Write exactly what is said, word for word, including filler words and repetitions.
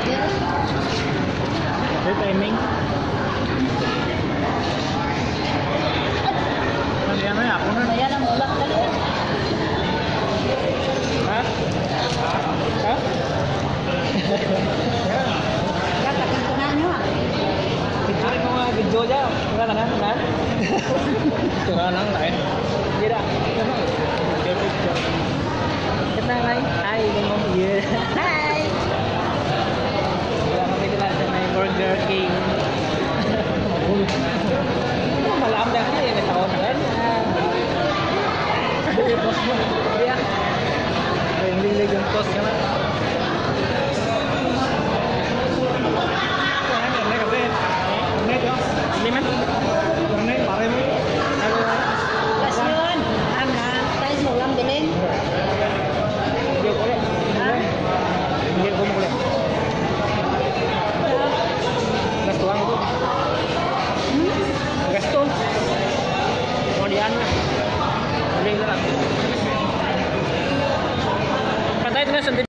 Cái timing. Nanti ano ya, ako na. Ayan ang ulak dali. Ha? Ha? Katakan ko na nyo ah. Picture mo nga video aja. Wala na nga, kan? Picture lang lain. Tidak. Picture picture. Kita lain. Hai, ngomong iya. Hai. Wala kami dila sa may Burger King. Malam dah ni, may tawag kan? Bos mo. Iya. Yung lilig yung post ka na. Plus yun. Ang na. Tayo mo lang bilhin. Gasto. Kemudian, beli lah. Katanya itu sendiri.